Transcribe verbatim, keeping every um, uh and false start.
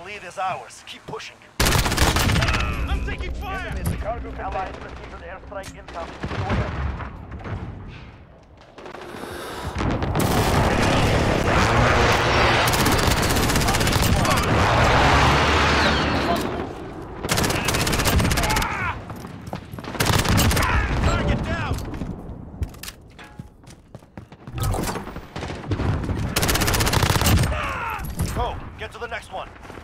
lead is ours. Keep pushing. I'm taking fire! Enemy cargo Allies received an airstrike incoming. Target down! Go! Get to the next one.